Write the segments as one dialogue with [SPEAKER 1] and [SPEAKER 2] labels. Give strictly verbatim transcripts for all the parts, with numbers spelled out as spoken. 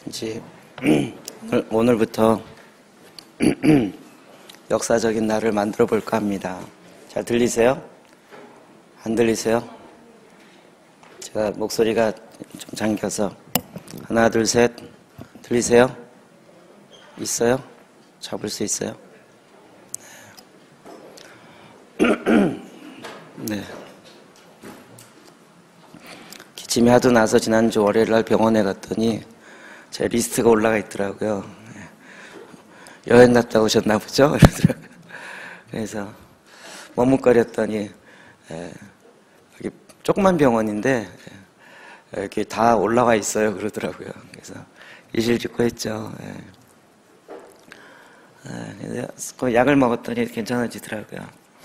[SPEAKER 1] 이제 오늘, 오늘부터 역사적인 날을 만들어 볼까 합니다. 잘 들리세요? 안 들리세요? 제가 목소리가 좀 잠겨서. 하나 둘 셋. 들리세요? 있어요? 잡을 수 있어요? 네. 기침이 하도 나서 지난주 월요일 날 병원에 갔더니 제 리스트가 올라가 있더라고요. 여행 갔다 오셨나 보죠? 그러더라고요. 그래서 머뭇거렸더니 예, 여기 조그만 병원인데 예, 이렇게 다 올라와 있어요. 그러더라고요. 그래서 이실직고 했죠. 예. 예, 그 약을 먹었더니 괜찮아지더라고요.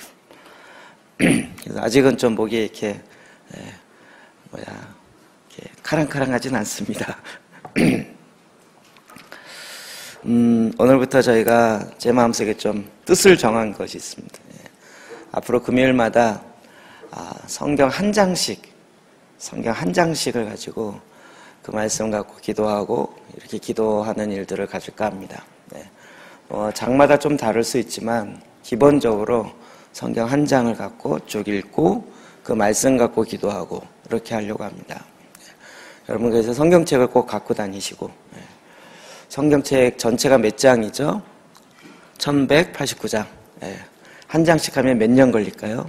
[SPEAKER 1] 그래서 아직은 좀 목이 이렇게 예, 뭐야 이렇게 카랑카랑하진 않습니다. 음, 오늘부터 저희가 제 마음속에 좀 뜻을 정한 것이 있습니다. 예. 앞으로 금요일마다 아, 성경 한 장씩, 성경 한 장씩을 가지고 그 말씀 갖고 기도하고 이렇게 기도하는 일들을 가질까 합니다. 예. 어, 장마다 좀 다를 수 있지만 기본적으로 성경 한 장을 갖고 쭉 읽고 그 말씀 갖고 기도하고 이렇게 하려고 합니다. 예. 여러분 그래서 성경책을 꼭 갖고 다니시고 예. 성경책 전체가 몇 장이죠? 천백팔십구 장. 예. 한 장씩 하면 몇 년 걸릴까요?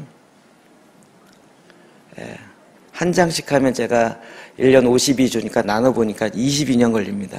[SPEAKER 1] 예. 한 장씩 하면 제가 일 년 오십이 주니까 나눠보니까 이십이 년 걸립니다.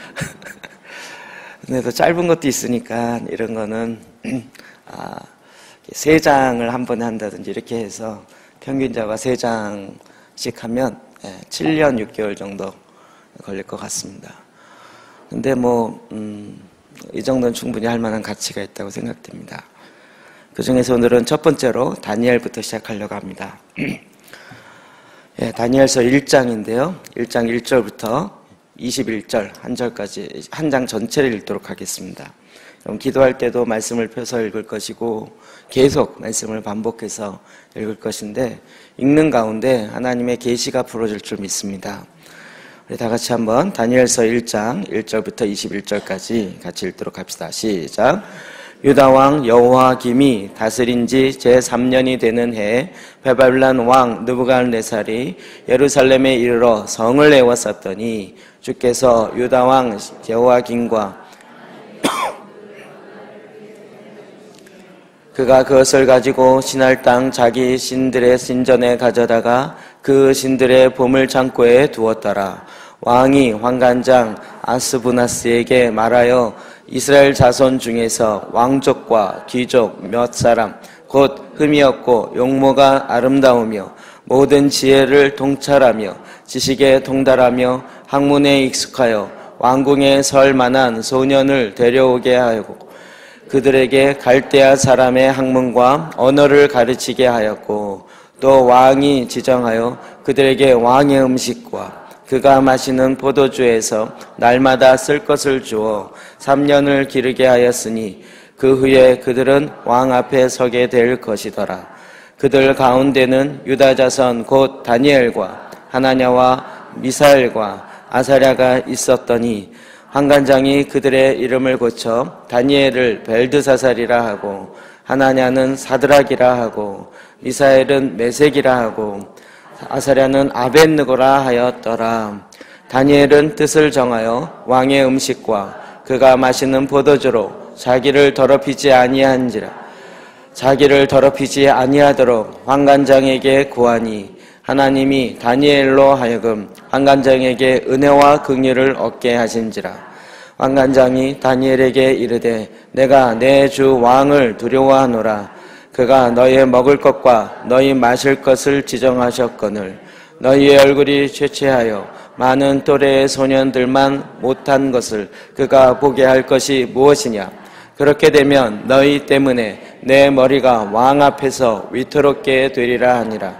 [SPEAKER 1] 근데 더 짧은 것도 있으니까 이런 거는 아, 세 장을 한 번에 한다든지 이렇게 해서 평균자가 세 장씩 하면 예, 칠 년 육 개월 정도 걸릴 것 같습니다. 근데 뭐, 음, 이 정도는 충분히 할 만한 가치가 있다고 생각됩니다. 그 중에서 오늘은 첫 번째로 다니엘부터 시작하려고 합니다. 예, 다니엘서 일 장인데요. 일 장 일 절부터 이십일 절, 한 절까지, 한 장 전체를 읽도록 하겠습니다. 그럼 기도할 때도 말씀을 펴서 읽을 것이고, 계속 말씀을 반복해서 읽을 것인데, 읽는 가운데 하나님의 계시가 풀어질 줄 믿습니다. 우리 다 같이 한번 다니엘서 일 장 일 절부터 이십일 절까지 같이 읽도록 합시다. 시작. 유다왕 여호야김이 다스린 지 제삼 년이 되는 해에 바벨론 왕 느부갓네살이 예루살렘에 이르러 성을 에워쌌더니 주께서 유다왕 여호야김과 그가 그것을 가지고 신할 땅 자기 신들의 신전에 가져다가 그 신들의 보물창고에 두었더라. 왕이 환관장 아스부나스에게 말하여 이스라엘 자손 중에서 왕족과 귀족 몇 사람 곧 흠이 없고 용모가 아름다우며 모든 지혜를 통찰하며 지식에 통달하며 학문에 익숙하여 왕궁에 설 만한 소년을 데려오게 하고 그들에게 갈대아 사람의 학문과 언어를 가르치게 하였고 또 왕이 지정하여 그들에게 왕의 음식과 그가 마시는 포도주에서 날마다 쓸 것을 주어 삼 년을 기르게 하였으니 그 후에 그들은 왕 앞에 서게 될 것이더라. 그들 가운데는 유다 자손 곧 다니엘과 하나냐와 미사엘과 아사랴가 있었더니 환관장이 그들의 이름을 고쳐 다니엘을 벨드사살이라 하고 하나냐는 사드락이라 하고 미사엘은 메색이라 하고 아사랴는 아벳느고라 하였더라. 다니엘은 뜻을 정하여 왕의 음식과 그가 마시는 포도주로 자기를 더럽히지 아니한지라 자기를 더럽히지 아니하도록 환관장에게 구하니 하나님이 다니엘로 하여금 환관장에게 은혜와 긍휼을 얻게 하신지라. 환관장이 다니엘에게 이르되 내가 내 주 왕을 두려워하노라. 그가 너희의 먹을 것과 너희 마실 것을 지정하셨거늘 너희의 얼굴이 쇠퇴하여 많은 또래의 소년들만 못한 것을 그가 보게 할 것이 무엇이냐. 그렇게 되면 너희 때문에 내 머리가 왕 앞에서 위태롭게 되리라 하니라.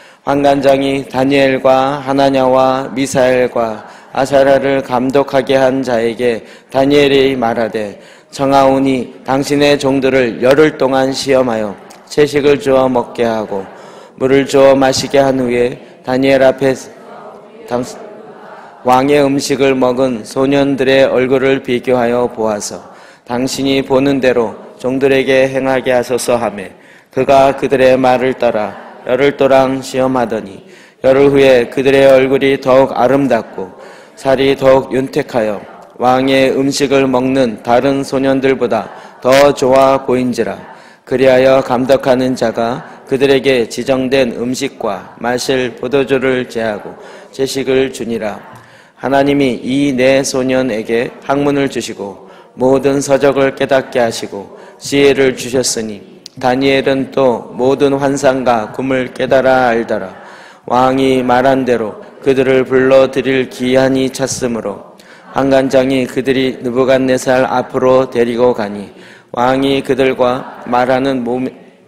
[SPEAKER 1] 환관장이 다니엘과 하나냐와 미사엘과 아사랴를 감독하게 한 자에게 다니엘이 말하되 정하오니 당신의 종들을 열흘 동안 시험하여 채식을 주어 먹게 하고 물을 주어 마시게 한 후에 다니엘 앞에 당, 왕의 음식을 먹은 소년들의 얼굴을 비교하여 보아서 당신이 보는 대로 종들에게 행하게 하소서 하며 그가 그들의 말을 따라 열흘 동안 시험하더니 열흘 후에 그들의 얼굴이 더욱 아름답고 살이 더욱 윤택하여 왕의 음식을 먹는 다른 소년들보다 더 좋아 보인지라. 그리하여 감독하는 자가 그들에게 지정된 음식과 마실 포도주를 제하고 제식을 주니라. 하나님이 이 네 소년에게 학문을 주시고 모든 서적을 깨닫게 하시고 지혜를 주셨으니 다니엘은 또 모든 환상과 꿈을 깨달아 알더라. 왕이 말한 대로 그들을 불러들일 기한이 찼으므로 환관장이 그들이 느부갓네살 앞으로 데리고 가니 왕이 그들과 말하는 몸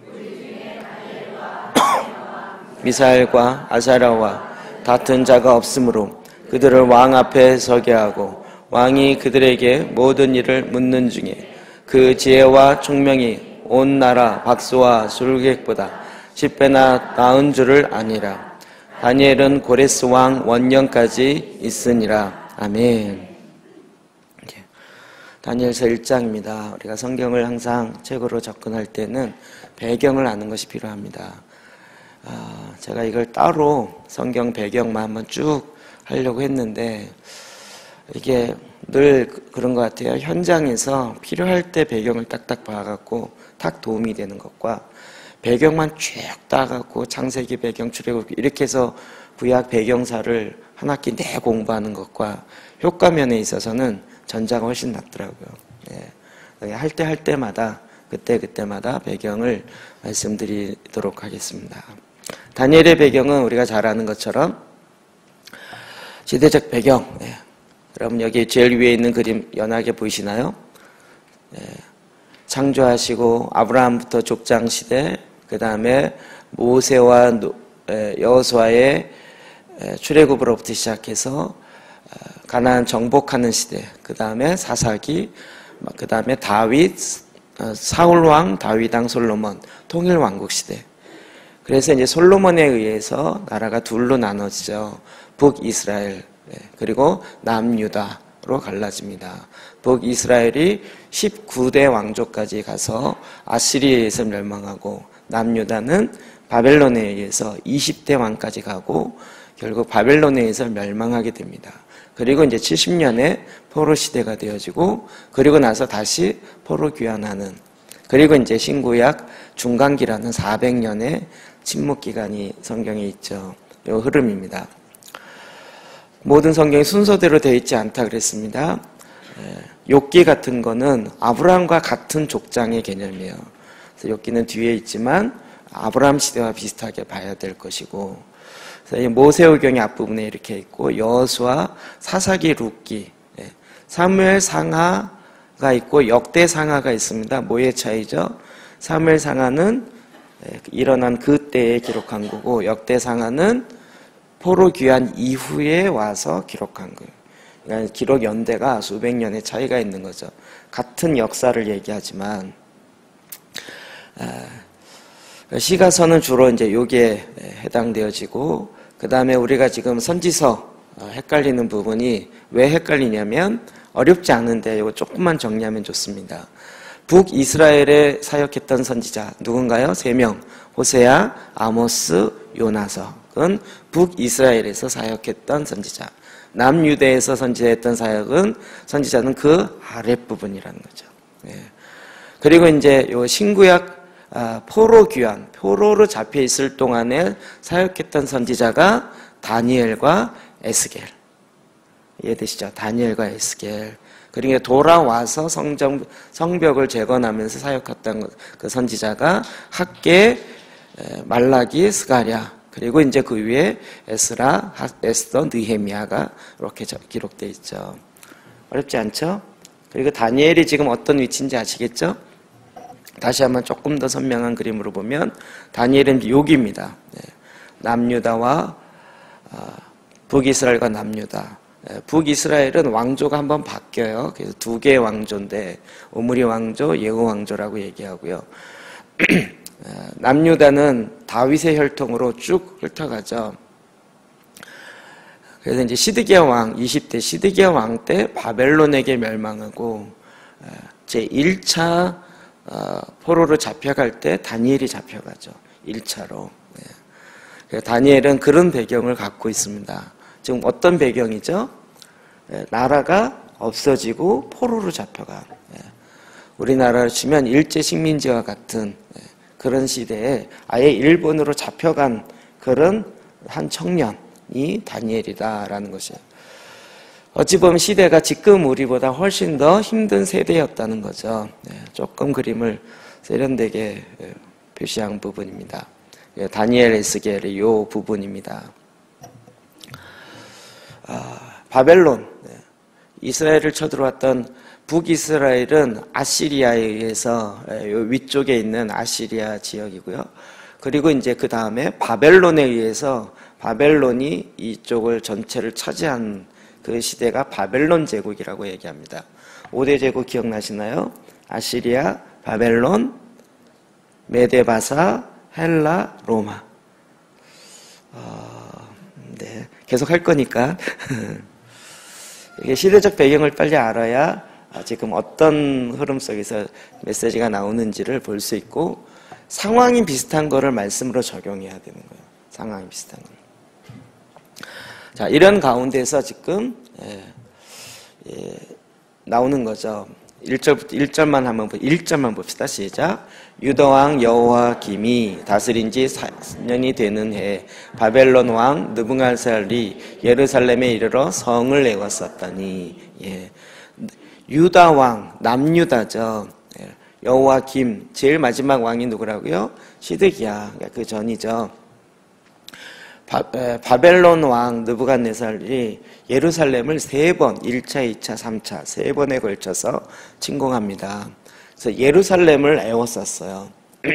[SPEAKER 1] 미사엘과 아사랴와 다툰 자가 없으므로 그들을 왕 앞에 서게 하고 왕이 그들에게 모든 일을 묻는 중에 그 지혜와 총명이 온 나라 박수와 술객보다 십 배나 나은 줄을 아니라. 다니엘은 고레스 왕 원년까지 있으니라. 아멘. 다니엘서 일 장입니다. 우리가 성경을 항상 책으로 접근할 때는 배경을 아는 것이 필요합니다. 아, 제가 이걸 따로 성경 배경만 한번 쭉 하려고 했는데 이게 늘 그런 것 같아요. 현장에서 필요할 때 배경을 딱딱 봐갖고 딱 도움이 되는 것과 배경만 쭉 따갖고 창세기 배경, 출애굽기 이렇게 해서 구약 배경사를 한 학기 내 공부하는 것과 효과면에 있어서는 전자가 훨씬 낫더라고요. 예. 할 때 할 때마다 그때 그때마다 배경을 말씀드리도록 하겠습니다. 다니엘의 배경은 우리가 잘 아는 것처럼 시대적 배경. 예. 여러분 여기 제일 위에 있는 그림 연하게 보이시나요? 예. 창조하시고 아브라함부터 족장 시대, 그 다음에 모세와 여호수아의 출애굽으로부터 시작해서 가나안 정복하는 시대, 그 다음에 사사기, 그 다음에 다윗, 사울왕, 다윗왕, 솔로몬, 통일왕국 시대. 그래서 이제 솔로몬에 의해서 나라가 둘로 나눠지죠. 북이스라엘, 그리고 남유다로 갈라집니다. 북이스라엘이 십구 대 왕조까지 가서 아시리에 의해서 멸망하고, 남유다는 바벨론에 의해서 이십 대 왕까지 가고 결국 바벨론에 의해서 멸망하게 됩니다. 그리고 이제 칠십 년에 포로 시대가 되어지고, 그리고 나서 다시 포로 귀환하는, 그리고 이제 신구약 중간기라는 사백 년의 침묵 기간이 성경에 있죠. 이 흐름입니다. 모든 성경이 순서대로 되어 있지 않다 그랬습니다. 욥기 같은 거는 아브라함과 같은 족장의 개념이에요. 그래서 욥기는 뒤에 있지만 아브라함 시대와 비슷하게 봐야 될 것이고, 그래서 모세오경의 앞부분에 이렇게 있고, 여호수아, 사사기, 룻기, 사무엘 상하가 있고 역대 상하가 있습니다. 뭐의 차이죠? 사무엘 상하는 일어난 그때에 기록한 거고, 역대 상하는 포로 귀환 이후에 와서 기록한 거예요. 그러니까 기록 연대가 수백 년의 차이가 있는 거죠. 같은 역사를 얘기하지만, 시가서는 주로 이제 여기에 해당되어지고, 그 다음에 우리가 지금 선지서 헷갈리는 부분이 왜 헷갈리냐면 어렵지 않은데 이거 조금만 정리하면 좋습니다. 북이스라엘에 사역했던 선지자 누군가요? 세 명. 호세아, 아모스, 요나서는 북이스라엘에서 사역했던 선지자. 남유대에서 선지자했던 사역은 선지자는 그 아랫부분이라는 거죠. 예. 그리고 이제 요 신구약 아, 포로 귀환, 포로로 잡혀 있을 동안에 사역했던 선지자가 다니엘과 에스겔. 이해되시죠? 다니엘과 에스겔. 그러니까 돌아와서 성정, 성벽을 재건하면서 사역했던 그 선지자가 학계, 말라기, 스가랴, 그리고 이제 그 위에 에스라, 에스더, 느헤미야가 이렇게 기록되어 있죠. 어렵지 않죠? 그리고 다니엘이 지금 어떤 위치인지 아시겠죠? 다시 한번 조금 더 선명한 그림으로 보면 다니엘은 여기입니다. 남유다와 북이스라엘과 남유다. 북이스라엘은 왕조가 한번 바뀌어요. 그래서 두 개의 왕조인데 오므리 왕조, 예후 왕조라고 얘기하고요. 남유다는 다윗의 혈통으로 쭉 훑어가죠. 그래서 이제 시드기야 왕, 이십 대 시드기야 왕 때 바벨론에게 멸망하고 제일 차 포로로 잡혀갈 때 다니엘이 잡혀가죠. 일 차로. 다니엘은 그런 배경을 갖고 있습니다. 지금 어떤 배경이죠? 나라가 없어지고 포로로 잡혀간, 우리나라로 치면 일제 식민지와 같은 그런 시대에 아예 일본으로 잡혀간 그런 한 청년이 다니엘이다라는 것이에요. 어찌 보면 시대가 지금 우리보다 훨씬 더 힘든 세대였다는 거죠. 조금 그림을 세련되게 표시한 부분입니다. 다니엘 에스겔의 이 부분입니다. 아, 바벨론, 이스라엘을 쳐들어왔던 북이스라엘은 아시리아에 의해서 위쪽에 있는 아시리아 지역이고요. 그리고 이제 그 다음에 바벨론에 의해서 바벨론이 이쪽을 전체를 차지한 그 시대가 바벨론 제국이라고 얘기합니다. 오 대 제국 기억나시나요? 아시리아, 바벨론, 메데바사, 헬라, 로마. 어, 네, 계속 할 거니까 이게 시대적 배경을 빨리 알아야 지금 어떤 흐름 속에서 메시지가 나오는지를 볼 수 있고, 상황이 비슷한 거를 말씀으로 적용해야 되는 거예요. 상황이 비슷한 걸. 자, 이런 가운데서 지금 예, 예, 나오는 거죠. 일 절부터 일 절만 한번 일 절만 봅시다. 시작. 유다 왕 여호와김이 다스린 지 사 년이 되는 해 바벨론 왕 느부갓네살이 예루살렘에 이르러 성을 내었었더니, 예. 유다 왕, 남유다죠. 예. 여호와김, 제일 마지막 왕이 누구라고요? 시드기야. 그러니까 그 전이죠. 바, 에, 바벨론 왕 느부갓네살이 예루살렘을 세 번, 일 차, 이 차, 삼 차, 세 번에 걸쳐서 침공합니다. 그래서 예루살렘을 에워쌌어요.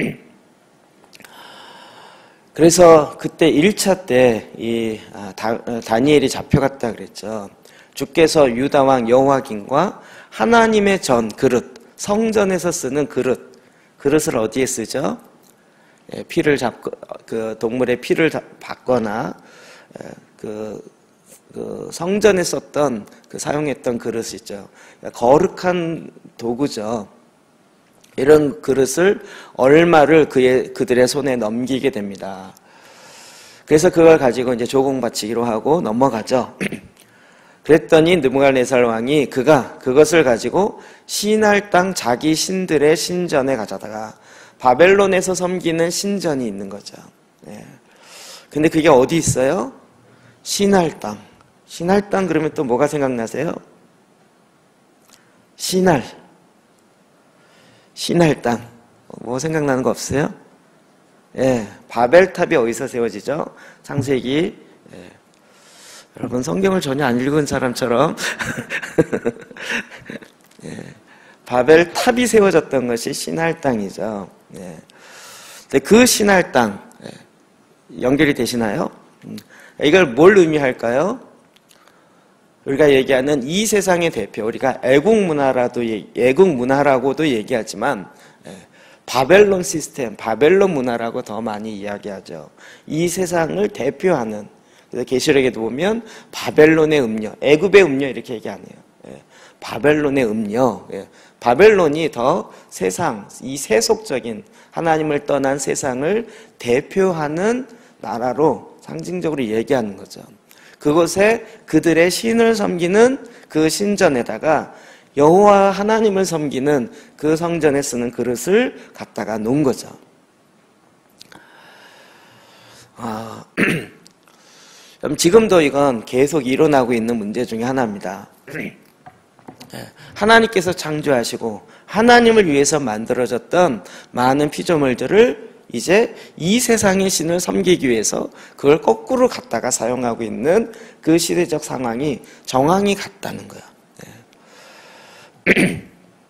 [SPEAKER 1] 그래서 그때 일 차 때 이 아, 다니엘이 잡혀갔다 그랬죠. 주께서 유다 왕 여호와김과 하나님의 전 그릇, 성전에서 쓰는 그릇, 그릇을 어디에 쓰죠? 예, 피를 잡고 그 동물의 피를 받거나 예, 그, 그 성전에 썼던 그 사용했던 그릇이 있죠. 거룩한 도구죠. 이런 그릇을 얼마를 그의 그들의 손에 넘기게 됩니다. 그래서 그걸 가지고 이제 조공 바치기로 하고 넘어가죠. 그랬더니 느부갓네살 왕이 그가 그것을 가지고 시날 땅 자기 신들의 신전에 가져다가 바벨론에서 섬기는 신전이 있는 거죠. 예. 근데 그게 어디 있어요? 시날 땅. 시날 땅 그러면 또 뭐가 생각나세요? 시날. 시날 땅. 뭐 생각나는 거 없어요? 예. 바벨탑이 어디서 세워지죠? 창세기. 예. 여러분 성경을 전혀 안 읽은 사람처럼 예. 바벨탑이 세워졌던 것이 시날 땅이죠. 예. 근데 그 시날 땅 예. 연결이 되시나요? 음. 이걸 뭘 의미할까요? 우리가 얘기하는 이 세상의 대표, 우리가 애국 문화라도 애국 문화라고도 얘기하지만 예. 바벨론 시스템, 바벨론 문화라고 더 많이 이야기하죠. 이 세상을 대표하는. 그래서 계시록에도 보면 바벨론의 음녀, 애굽의 음녀 이렇게 얘기 안 해요. 예. 바벨론의 음녀. 예. 바벨론이 더 세상, 이 세속적인 하나님을 떠난 세상을 대표하는 나라로 상징적으로 얘기하는 거죠. 그곳에 그들의 신을 섬기는 그 신전에다가 여호와 하나님을 섬기는 그 성전에 쓰는 그릇을 갖다가 놓은 거죠. 아, 그럼 지금도 이건 계속 일어나고 있는 문제 중에 하나입니다. 하나님께서 창조하시고 하나님을 위해서 만들어졌던 많은 피조물들을 이제 이 세상의 신을 섬기기 위해서 그걸 거꾸로 갖다가 사용하고 있는 그 시대적 상황이 정황이 같다는 거예요. 네.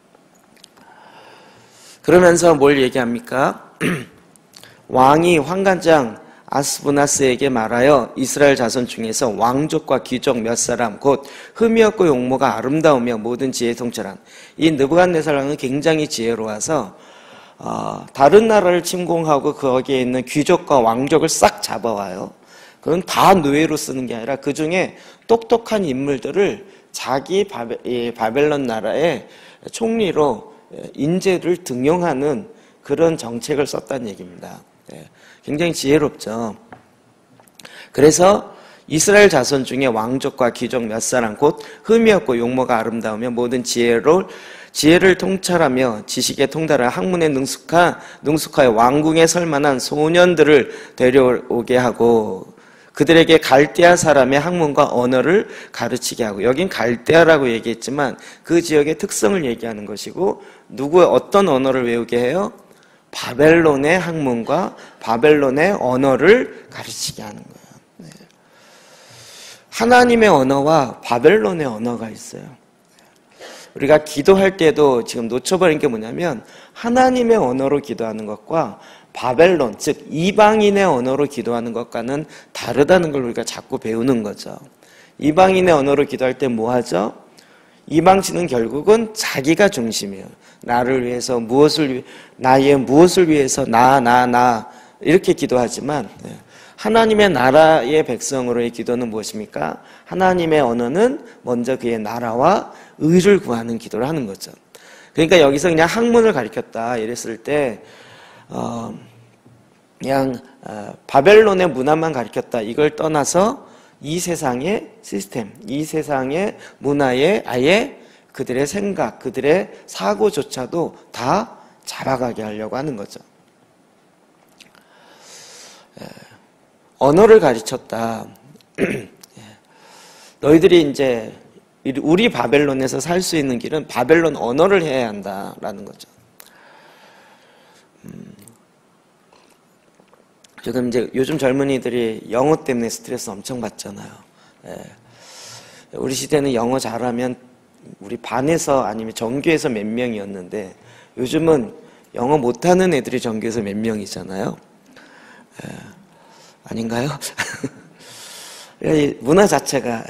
[SPEAKER 1] 그러면서 뭘 얘기합니까? 왕이 환관장 아스부나스에게 말하여 이스라엘 자손 중에서 왕족과 귀족 몇 사람 곧 흠이 없고 용모가 아름다우며 모든 지혜에 통철한 이 느부갓네살 왕은 굉장히 지혜로워서 어, 다른 나라를 침공하고 거기에 있는 귀족과 왕족을 싹 잡아와요. 그건 다 노예로 쓰는 게 아니라 그 중에 똑똑한 인물들을 자기 바벨, 바벨론 나라의 총리로 인재를 등용하는 그런 정책을 썼다는 얘기입니다. 굉장히 지혜롭죠. 그래서 이스라엘 자손 중에 왕족과 귀족 몇 사람 곧 흠이 없고 용모가 아름다우며 모든 지혜로 지혜를 통찰하며 지식에 통달한 학문에 능숙한 능숙하여 왕궁에 설 만한 소년들을 데려오게 하고 그들에게 갈대아 사람의 학문과 언어를 가르치게 하고, 여긴 갈대아라고 얘기했지만 그 지역의 특성을 얘기하는 것이고, 누구의 어떤 언어를 외우게 해요? 바벨론의 학문과 바벨론의 언어를 가르치게 하는 거예요. 네. 하나님의 언어와 바벨론의 언어가 있어요. 우리가 기도할 때도 지금 놓쳐버린 게 뭐냐면 하나님의 언어로 기도하는 것과 바벨론, 즉 이방인의 언어로 기도하는 것과는 다르다는 걸 우리가 자꾸 배우는 거죠. 이방인의 언어로 기도할 때 뭐 하죠? 이방신은 결국은 자기가 중심이에요. 나를 위해서 무엇을 위, 나의 무엇을 위해서 나, 나, 나 이렇게 기도하지만 하나님의 나라의 백성으로의 기도는 무엇입니까? 하나님의 언어는 먼저 그의 나라와 의를 구하는 기도를 하는 거죠. 그러니까 여기서 그냥 학문을 가르쳤다 이랬을 때 어, 그냥 어, 바벨론의 문화만 가르쳤다 이걸 떠나서 이 세상의 시스템, 이 세상의 문화에 아예 그들의 생각, 그들의 사고조차도 다 잡아가게 하려고 하는 거죠. 에, 언어를 가르쳤다. 너희들이 이제 우리 바벨론에서 살 수 있는 길은 바벨론 언어를 해야 한다라는 거죠. 음, 지금 이제 요즘 젊은이들이 영어 때문에 스트레스 엄청 받잖아요. 예. 우리 시대는 영어 잘하면 우리 반에서 아니면 전교에서 몇 명이었는데 요즘은 영어 못하는 애들이 전교에서 몇 명이잖아요. 예. 아닌가요? 문화 자체가.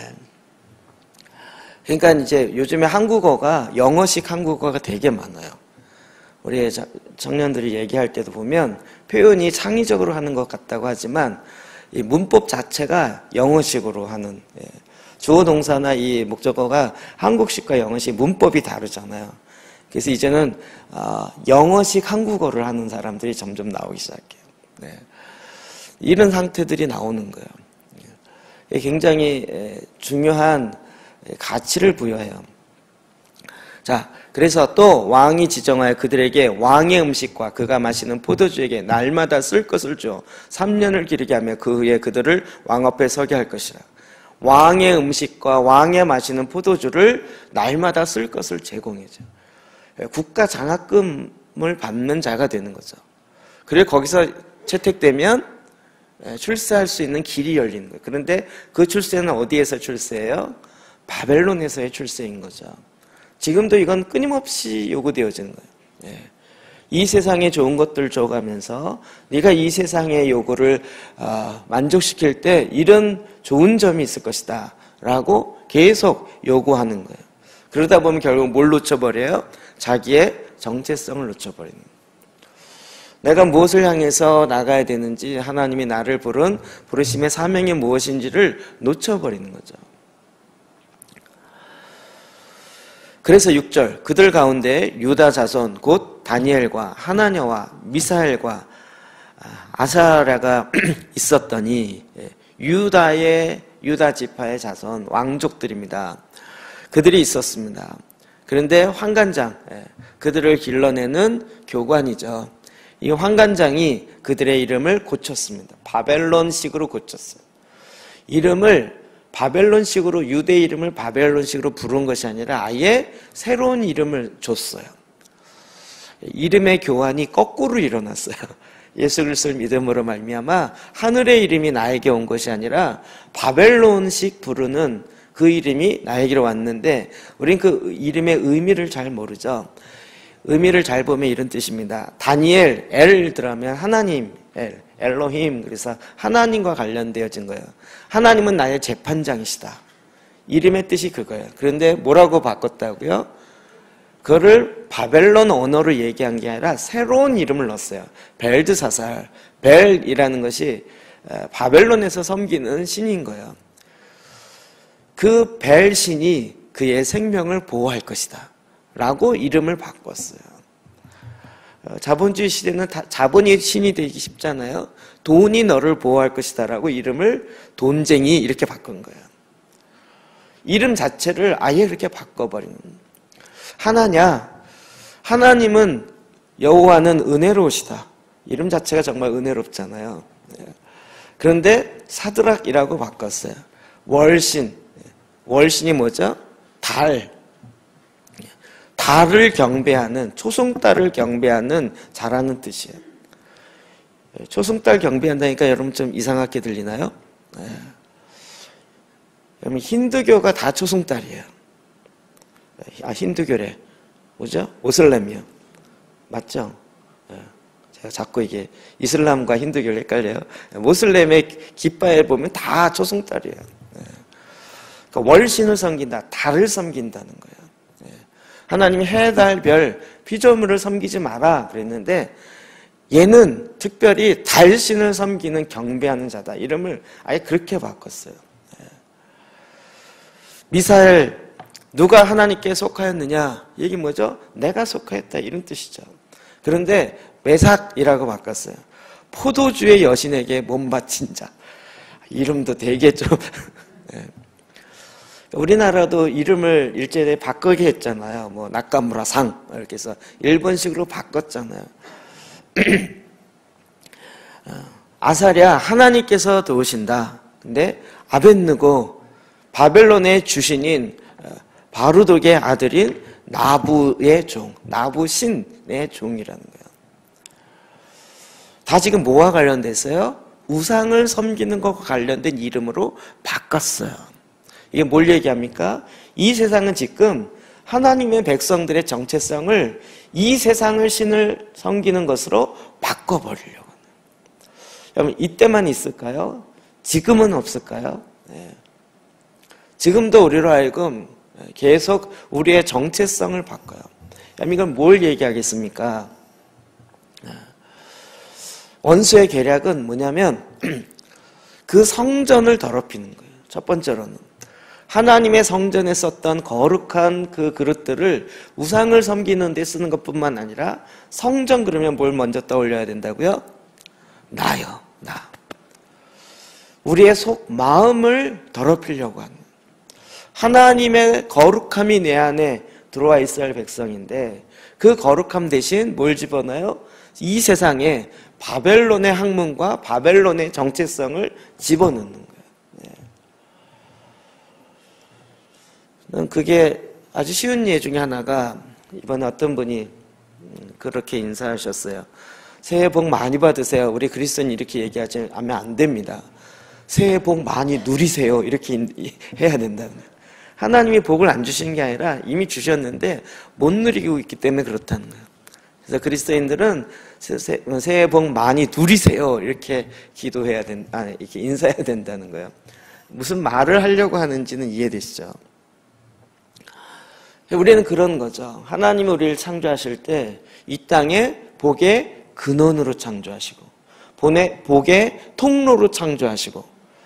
[SPEAKER 1] 그러니까 이제 요즘에 한국어가 영어식 한국어가 되게 많아요. 우리 청년들이 얘기할 때도 보면 표현이 창의적으로 하는 것 같다고 하지만 이 문법 자체가 영어식으로 하는, 예. 주어 동사나 이 목적어가 한국식과 영어식 문법이 다르잖아요. 그래서 이제는 어, 영어식 한국어를 하는 사람들이 점점 나오기 시작해요. 네. 이런 상태들이 나오는 거예요. 굉장히 중요한 가치를 부여해요. 자, 그래서 또 왕이 지정하여 그들에게 왕의 음식과 그가 마시는 포도주에게 날마다 쓸 것을 줘 삼 년을 기르게 하며 그 후에 그들을 왕 앞에 서게 할 것이라. 왕의 음식과 왕의 마시는 포도주를 날마다 쓸 것을 제공해줘. 국가 장학금을 받는 자가 되는 거죠. 그리고 거기서 채택되면 출세할 수 있는 길이 열리는 거예요. 그런데 그 출세는 어디에서 출세예요? 바벨론에서의 출세인 거죠. 지금도 이건 끊임없이 요구되어지는 거예요. 예. 이 세상에 좋은 것들 줘가면서 네가 이 세상의 요구를 어, 만족시킬 때 이런 좋은 점이 있을 것이다 라고 계속 요구하는 거예요. 그러다 보면 결국 뭘 놓쳐버려요? 자기의 정체성을 놓쳐버리는 거예요. 내가 무엇을 향해서 나가야 되는지, 하나님이 나를 부른 부르심의 사명이 무엇인지를 놓쳐버리는 거죠. 그래서 육 절, 그들 가운데 유다 자손 곧 다니엘과 하나냐와 미사엘과 아사랴가 있었더니, 유다의 유다 지파의 자손 왕족들입니다. 그들이 있었습니다. 그런데 환관장, 그들을 길러내는 교관이죠. 이 환관장이 그들의 이름을 고쳤습니다. 바벨론식으로 고쳤어요. 이름을 바벨론식으로, 유대 이름을 바벨론식으로 부른 것이 아니라 아예 새로운 이름을 줬어요. 이름의 교환이 거꾸로 일어났어요. 예수 그리스도를 믿음으로 말미암아 하늘의 이름이 나에게 온 것이 아니라 바벨론식 부르는 그 이름이 나에게로 왔는데, 우린 그 이름의 의미를 잘 모르죠. 의미를 잘 보면 이런 뜻입니다. 다니엘, 엘 들어가면 하나님, 엘, 엘로힘, 그래서 하나님과 관련되어진 거예요. 하나님은 나의 재판장이시다. 이름의 뜻이 그거예요. 그런데 뭐라고 바꿨다고요? 그거를 바벨론 언어로 얘기한 게 아니라 새로운 이름을 넣었어요. 벨드사살. 벨이라는 것이 바벨론에서 섬기는 신인 거예요. 그 벨 신이 그의 생명을 보호할 것이다 라고 이름을 바꿨어요. 자본주의 시대는 다 자본이 신이 되기 쉽잖아요. 돈이 너를 보호할 것이다 라고 이름을 돈쟁이 이렇게 바꾼 거예요. 이름 자체를 아예 그렇게 바꿔버리는 거예요. 하나냐? 하나님은 여호와는 은혜로우시다. 이름 자체가 정말 은혜롭잖아요. 그런데 사드락이라고 바꿨어요. 월신. 월신이 뭐죠? 달. 달을 경배하는, 초승달을 경배하는 자라는 뜻이에요. 초승달 경배한다니까 여러분 좀 이상하게 들리나요? 여러분 힌두교가 다 초승달이에요. 아, 힌두교래. 뭐죠? 모슬렘이요. 맞죠? 제가 자꾸 이게 이슬람과 힌두교를 헷갈려요. 모슬렘의 깃발에 보면 다 초승달이에요. 그러니까 월신을 섬긴다, 달을 섬긴다는 거예요. 하나님이 해, 달, 별, 피조물을 섬기지 마라 그랬는데 얘는 특별히 달신을 섬기는 경배하는 자다. 이름을 아예 그렇게 바꿨어요. 미사엘, 누가 하나님께 속하였느냐? 이게 뭐죠? 내가 속하였다 이런 뜻이죠. 그런데 메삭이라고 바꿨어요. 포도주의 여신에게 몸 바친 자. 이름도 되게 좀 우리나라도 이름을 일제에 바꾸게 했잖아요. 뭐 나카무라 상 이렇게 해서 일본식으로 바꿨잖아요. 아사랴, 하나님께서 도우신다. 근데 아벳느고, 바벨론의 주신인 바루독의 아들인 나부의 종, 나부신의 종이라는 거예요. 다 지금 뭐와 관련돼서요? 우상을 섬기는 것과 관련된 이름으로 바꿨어요. 이게 뭘 얘기합니까? 이 세상은 지금 하나님의 백성들의 정체성을 이 세상을 신을 섬기는 것으로 바꿔버리려고 합니다. 여러분, 이때만 있을까요? 지금은 없을까요? 네. 지금도 우리로 하여금 계속 우리의 정체성을 바꿔요. 여러분, 이건 뭘 얘기하겠습니까? 원수의 계략은 뭐냐면 그 성전을 더럽히는 거예요. 첫 번째로는 하나님의 성전에 썼던 거룩한 그 그릇들을 우상을 섬기는 데 쓰는 것뿐만 아니라 성전 그러면 뭘 먼저 떠올려야 된다고요? 나요, 나. 우리의 속 마음을 더럽히려고 하는 하나님의 거룩함이 내 안에 들어와 있어야 할 백성인데 그 거룩함 대신 뭘 집어넣어요? 이 세상에 바벨론의 학문과 바벨론의 정체성을 집어넣는 거예요. 그게 아주 쉬운 예 중에 하나가 이번에 어떤 분이 그렇게 인사하셨어요. 새해 복 많이 받으세요. 우리 그리스도는 이렇게 얘기하면 안 됩니다. 새해 복 많이 누리세요. 이렇게 해야 된다는 거예요. 하나님이 복을 안 주시는 게 아니라 이미 주셨는데 못 누리고 있기 때문에 그렇다는 거예요. 그래서 그리스도인들은 새해 복 많이 누리세요. 이렇게 기도해야 된다. 아니, 이렇게 인사해야 된다는 거예요. 무슨 말을 하려고 하는지는 이해되시죠? 우리는 그런 거죠. 하나님이 우리를 창조하실 때 이 땅에 복의 근원으로 창조하시고 복의, 복의 통로로 창조하시고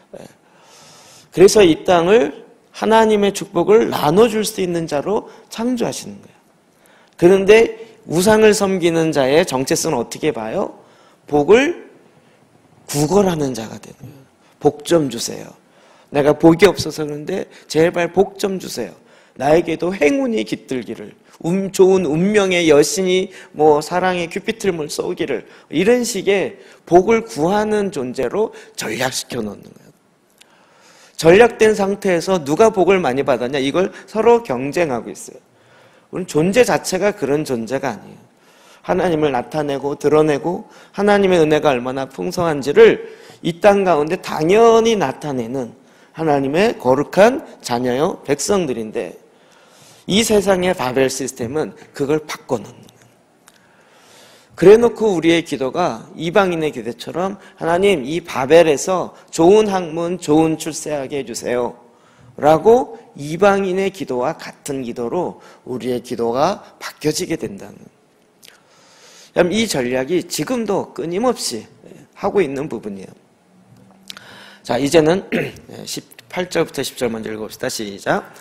[SPEAKER 1] 그래서 이 땅을 하나님의 축복을 나눠줄 수 있는 자로 창조하시는 거예요. 그런데 우상을 섬기는 자의 정체성은 어떻게 봐요? 복을 구걸하는 자가 되는 거예요. 복 좀 주세요. 내가 복이 없어서 그런데 제발 복 좀 주세요. 나에게도 행운이 깃들기를, 음, 좋은 운명의 여신이 뭐 사랑의 큐피트를 쏘기를, 이런 식의 복을 구하는 존재로 전략시켜 놓는 거예요. 전략된 상태에서 누가 복을 많이 받았냐, 이걸 서로 경쟁하고 있어요. 우리는 존재 자체가 그런 존재가 아니에요. 하나님을 나타내고 드러내고 하나님의 은혜가 얼마나 풍성한지를 이 땅 가운데 당연히 나타내는 하나님의 거룩한 자녀요 백성들인데 이 세상의 바벨 시스템은 그걸 바꿔놓는 거예요. 그래놓고 우리의 기도가 이방인의 기도처럼 하나님 이 바벨에서 좋은 학문, 좋은 출세하게 해주세요 라고 이방인의 기도와 같은 기도로 우리의 기도가 바뀌어지게 된다는 거예요. 이 전략이 지금도 끊임없이 하고 있는 부분이에요. 자, 이제는 십팔 절부터 십 절 먼저 읽어봅시다. 시작.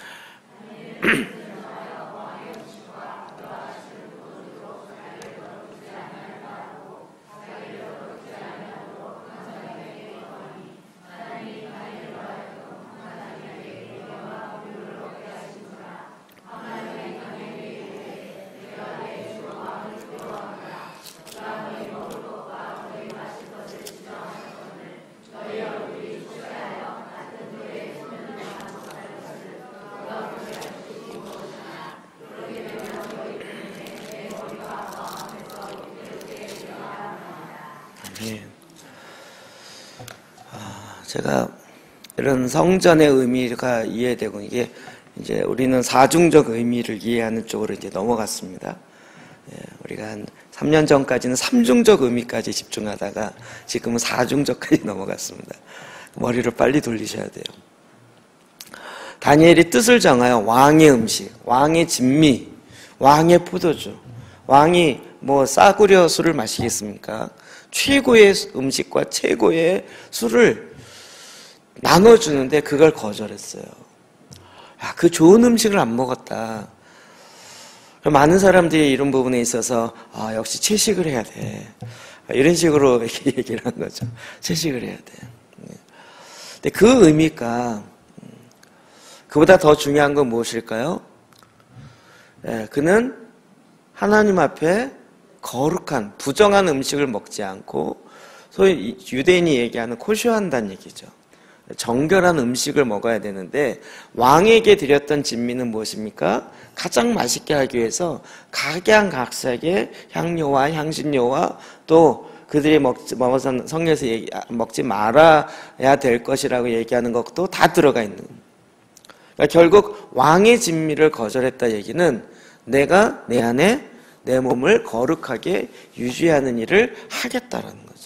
[SPEAKER 1] 제가 이런 성전의 의미가 이해되고 이게 이제 우리는 사중적 의미를 이해하는 쪽으로 이제 넘어갔습니다. 예, 우리가 한 삼 년 전까지는 삼중적 의미까지 집중하다가 지금은 사중적까지 넘어갔습니다. 머리를 빨리 돌리셔야 돼요. 다니엘이 뜻을 정하여 왕의 음식, 왕의 진미, 왕의 포도주, 왕이 뭐 싸구려 술을 마시겠습니까? 최고의 음식과 최고의 술을 나눠주는데 그걸 거절했어요. 야, 그 좋은 음식을 안 먹었다. 많은 사람들이 이런 부분에 있어서 아, 역시 채식을 해야 돼. 이런 식으로 이렇게 얘기를 한 거죠. 채식을 해야 돼. 근데 그 의미가 그보다 더 중요한 건 무엇일까요? 예, 그는 하나님 앞에 거룩한 부정한 음식을 먹지 않고 소위 유대인이 얘기하는 코쇼한다는 얘기죠. 정결한 음식을 먹어야 되는데 왕에게 드렸던 진미는 무엇입니까? 가장 맛있게 하기 위해서 각양각색의 향료와 향신료와 또 그들이 먹지, 먹어서 성경에서 얘기, 먹지 말아야 될 것이라고 얘기하는 것도 다 들어가 있는. 그러니까 결국 왕의 진미를 거절했다 얘기는 내가 내 안에 내 몸을 거룩하게 유지하는 일을 하겠다라는 거죠.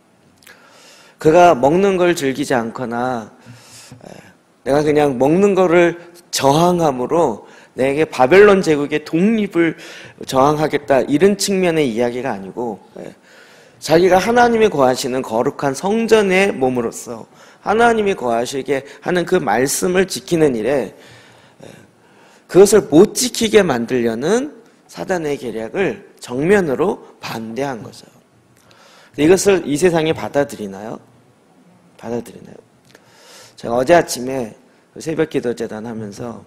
[SPEAKER 1] 그가 먹는 걸 즐기지 않거나 내가 그냥 먹는 거를 저항함으로 내게 바벨론 제국의 독립을 저항하겠다 이런 측면의 이야기가 아니고 자기가 하나님이 거하시는 거룩한 성전의 몸으로서 하나님이 거하시게 하는 그 말씀을 지키는 일에 그것을 못 지키게 만들려는 사단의 계략을 정면으로 반대한 거죠. 이것을 이 세상이 받아들이나요? 받아들이나요? 제가 어제 아침에 새벽 기도 재단 하면서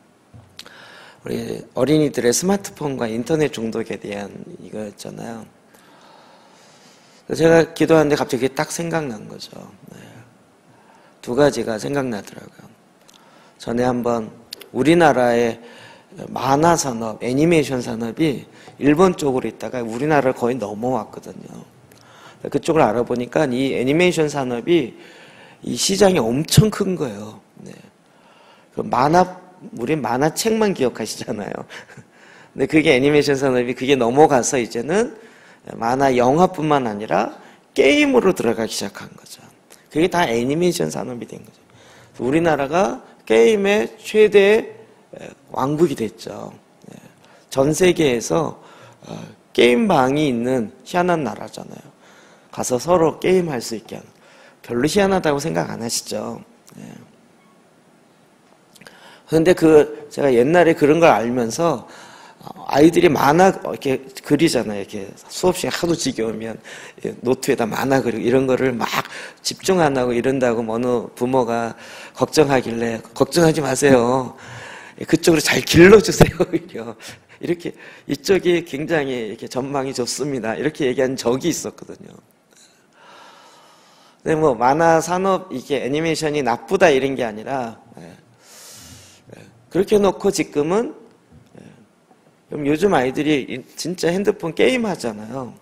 [SPEAKER 1] 우리 어린이들의 스마트폰과 인터넷 중독에 대한 이거였잖아요. 제가 기도하는데 갑자기 딱 생각난 거죠. 네. 두 가지가 생각나더라고요. 전에 한번 우리나라의 만화 산업, 애니메이션 산업이 일본 쪽으로 있다가 우리나라를 거의 넘어왔거든요. 그쪽을 알아보니까 이 애니메이션 산업이 이 시장이 엄청 큰 거예요. 네. 그 만화, 우리 만화책만 기억하시잖아요. 근데 그게 애니메이션 산업이 그게 넘어가서 이제는 만화 영화뿐만 아니라 게임으로 들어가기 시작한 거죠. 그게 다 애니메이션 산업이 된 거죠. 우리나라가 게임의 최대 왕국이 됐죠. 전 세계에서 게임방이 있는 희한한 나라잖아요. 가서 서로 게임할 수 있게 하는. 별로 희한하다고 생각 안 하시죠? 그런데 그 제가 옛날에 그런 걸 알면서 아이들이 만화 이렇게 그리잖아요. 이렇게 수업 시간 하도 지겨우면 노트에다 만화 그리고 이런 거를 막 집중 안 하고 이런다고 어느 부모가 걱정하길래 걱정하지 마세요. 그쪽으로 잘 길러주세요. 오히려 이렇게 이쪽이 굉장히 이렇게 전망이 좋습니다. 이렇게 얘기한 적이 있었거든요. 근데 뭐 만화 산업 이게 애니메이션이 나쁘다 이런 게 아니라 그렇게 놓고 지금은 그럼 요즘 아이들이 진짜 핸드폰 게임 하잖아요.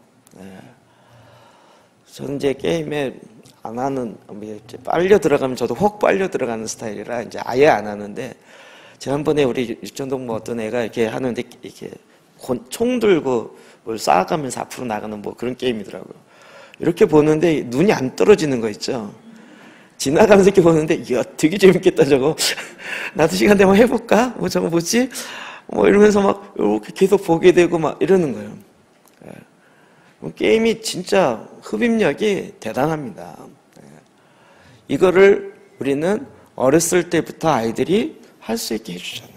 [SPEAKER 1] 저는 이제 게임에 안 하는 빨려 들어가면 저도 혹 빨려 들어가는 스타일이라 이제 아예 안 하는데. 지난번에 우리 육전동 뭐 어떤 애가 이렇게 하는데 이렇게 총 들고 뭘 쏴가면서 앞으로 나가는 뭐 그런 게임이더라고요. 이렇게 보는데 눈이 안 떨어지는 거 있죠. 지나가면서 이렇게 보는데 이야 되게 재밌겠다 저거. 나도 시간 되면 해볼까? 뭐 저거 뭐지? 뭐 이러면서 막 이렇게 계속 보게 되고 막 이러는 거예요. 네. 게임이 진짜 흡입력이 대단합니다. 네. 이거를 우리는 어렸을 때부터 아이들이 할 수 있게 해주잖아요.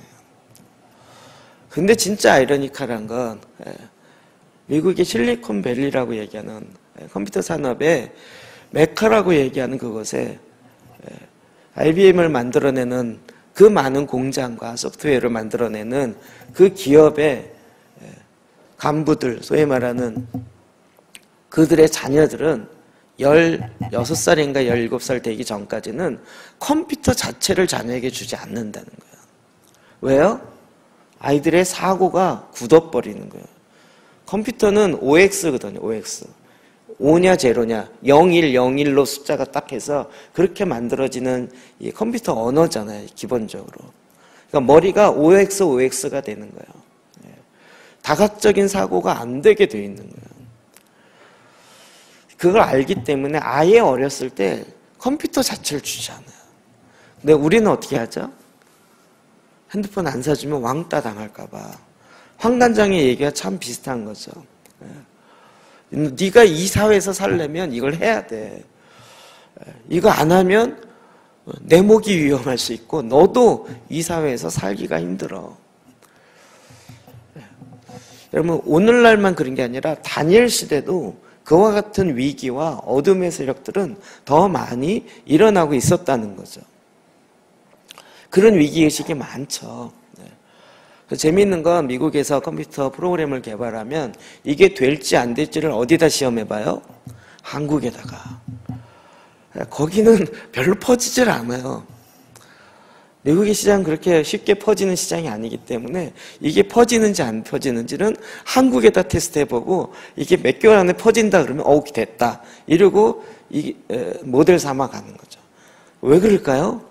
[SPEAKER 1] 근데 진짜 아이러니컬한 건 미국의 실리콘밸리라고 얘기하는 컴퓨터 산업의 메카라고 얘기하는 그곳에 아이비엠을 만들어내는 그 많은 공장과 소프트웨어를 만들어내는 그 기업의 간부들, 소위 말하는 그들의 자녀들은 열여섯 살인가 열일곱 살 되기 전까지는 컴퓨터 자체를 자녀에게 주지 않는다는 거예요. 왜요? 아이들의 사고가 굳어버리는 거예요. 컴퓨터는 오엑스거든요, 오엑스. 오냐 제로냐, 영일, 영일로 숫자가 딱 해서 그렇게 만들어지는 이 컴퓨터 언어잖아요, 기본적으로. 그러니까 머리가 오엑스, 오엑스가 되는 거예요. 다각적인 사고가 안 되게 되어 있는 거예요. 그걸 알기 때문에 아예 어렸을 때 컴퓨터 자체를 주지 않아요. 근데 우리는 어떻게 하죠? 핸드폰 안 사주면 왕따 당할까 봐. 황단장의 얘기가 참 비슷한 거죠. 네가 이 사회에서 살려면 이걸 해야 돼. 이거 안 하면 내 목이 위험할 수 있고 너도 이 사회에서 살기가 힘들어. 여러분 오늘날만 그런 게 아니라 다니엘 시대도 그와 같은 위기와 어둠의 세력들은 더 많이 일어나고 있었다는 거죠. 그런 위기의식이 많죠. 재미있는 건 미국에서 컴퓨터 프로그램을 개발하면 이게 될지 안 될지를 어디다 시험해봐요? 한국에다가. 거기는 별로 퍼지질 않아요. 미국의 시장은 그렇게 쉽게 퍼지는 시장이 아니기 때문에 이게 퍼지는지 안 퍼지는지는 한국에다 테스트해보고 이게 몇 개월 안에 퍼진다 그러면 어우 됐다 이러고 이 모델 삼아 가는 거죠. 왜 그럴까요?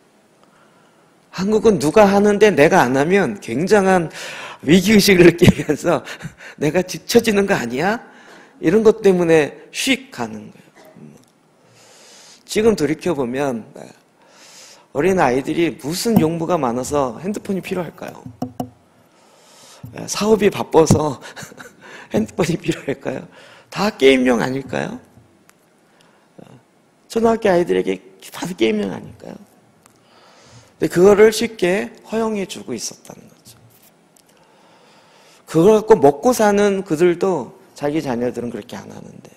[SPEAKER 1] 한국은 누가 하는데 내가 안 하면 굉장한 위기의식을 느끼면서 내가 뒤처지는 거 아니야? 이런 것 때문에 휙 가는 거예요. 지금 돌이켜보면 어린 아이들이 무슨 용무가 많아서 핸드폰이 필요할까요? 사업이 바빠서 핸드폰이 필요할까요? 다 게임용 아닐까요? 초등학교 아이들에게 다 게임용 아닐까요? 근데 그거를 쉽게 허용해주고 있었다는 거죠. 그걸 갖고 먹고 사는 그들도 자기 자녀들은 그렇게 안 하는데.